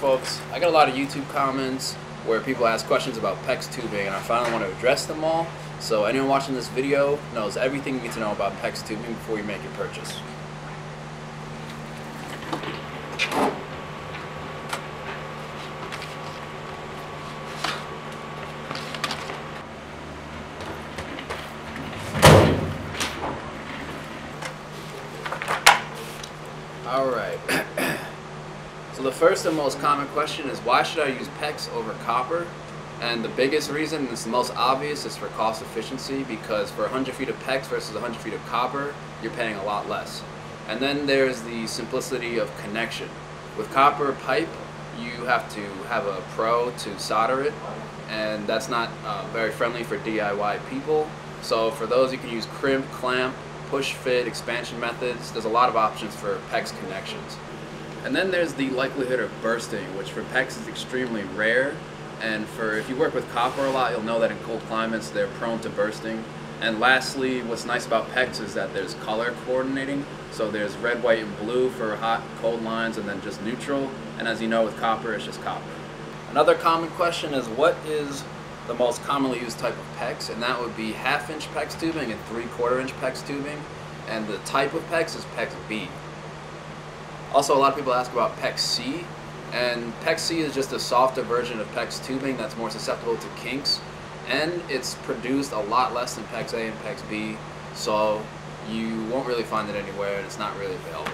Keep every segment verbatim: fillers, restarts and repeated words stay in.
folks, I got a lot of YouTube comments where people ask questions about PEX tubing, and I finally want to address them all. So anyone watching this video knows everything you need to know about PEX tubing before you make your purchase. Alright, so the first and most common question is, why should I use PEX over copper? And the biggest reason, and it's the most obvious, is for cost efficiency, because for one hundred feet of PEX versus one hundred feet of copper, you're paying a lot less. And then there's the simplicity of connection. With copper pipe, you have to have a pro to solder it, and that's not uh, very friendly for D I Y people. So for those, you can use crimp, clamp, push fit, expansion methods. There's a lot of options for PEX connections. And then there's the likelihood of bursting, which for PEX is extremely rare. And for if you work with copper a lot, you'll know that in cold climates they're prone to bursting. And lastly, what's nice about PEX is that there's color coordinating. So there's red, white, and blue for hot, cold lines, and then just neutral. And as you know, with copper, it's just copper. Another common question is, what is the most commonly used type of PEX? And that would be half inch PEX tubing and three quarter inch PEX tubing. And the type of PEX is PEX B. Also, a lot of people ask about PEX C. And PEX C is just a softer version of PEX tubing that's more susceptible to kinks. And it's produced a lot less than PEX A and PEX B. So you won't really find it anywhere, and it's not really available.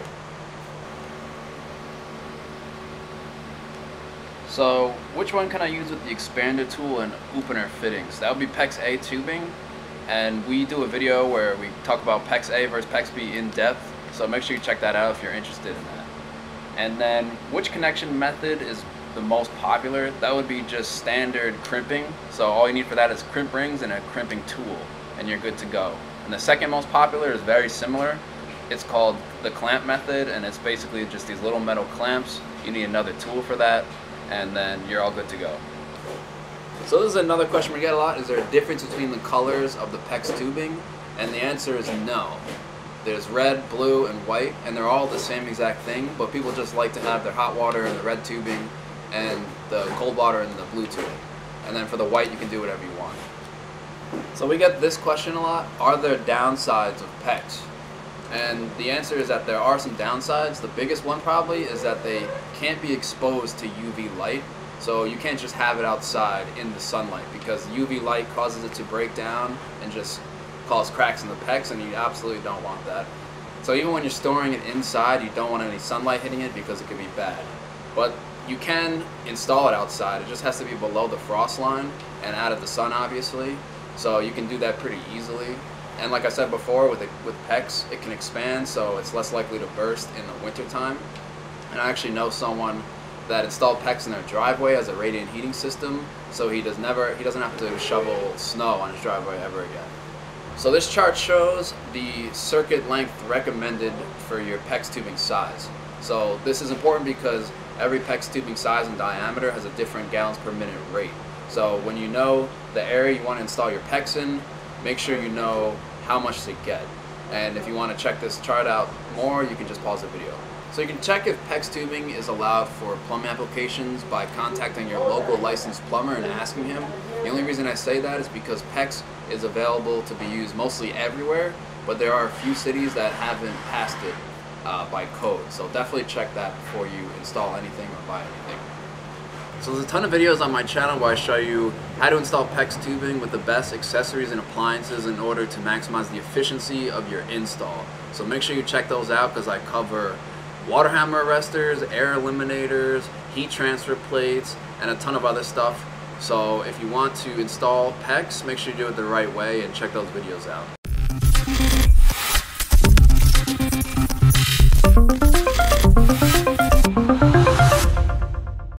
So which one can I use with the expander tool and opener fittings? That would be PEX A tubing, and we do a video where we talk about PEX A versus PEX B in depth, so make sure you check that out if you're interested in that. And then which connection method is the most popular? That would be just standard crimping. So all you need for that is crimp rings and a crimping tool, and you're good to go. And the second most popular is very similar. It's called the clamp method, and it's basically just these little metal clamps. You need another tool for that, and then you're all good to go. So this is another question we get a lot. Is there a difference between the colors of the PEX tubing? And the answer is no. There's red, blue, and white, and they're all the same exact thing, but people just like to have their hot water in the red tubing and the cold water in the blue tubing. And then for the white, you can do whatever you want. So we get this question a lot: are there downsides of PEX? And the answer is that there are some downsides. The biggest one probably is that they can't be exposed to U V light. So you can't just have it outside in the sunlight, because U V light causes it to break down and just cause cracks in the PEX, and you absolutely don't want that. So even when you're storing it inside, you don't want any sunlight hitting it because it could be bad. But you can install it outside. It just has to be below the frost line and out of the sun, obviously. So you can do that pretty easily. And like I said before, with it, with PEX, it can expand, so it's less likely to burst in the winter time. And I actually know someone that installed PEX in their driveway as a radiant heating system, so he does never he doesn't have to shovel snow on his driveway ever again. So this chart shows the circuit length recommended for your PEX tubing size. So this is important because every PEX tubing size and diameter has a different gallons per minute rate. So when you know the area you want to install your PEX in, make sure you know how much to get. And if you want to check this chart out more, you can just pause the video. So you can check if PEX tubing is allowed for plumbing applications by contacting your local licensed plumber and asking him. The only reason I say that is because PEX is available to be used mostly everywhere, but there are a few cities that haven't passed it uh, by code. So definitely check that before you install anything or buy anything. So there's a ton of videos on my channel where I show you how to install PEX tubing with the best accessories and appliances in order to maximize the efficiency of your install. So make sure you check those out, because I cover water hammer arresters, air eliminators, heat transfer plates, and a ton of other stuff. So if you want to install PEX, make sure you do it the right way and check those videos out.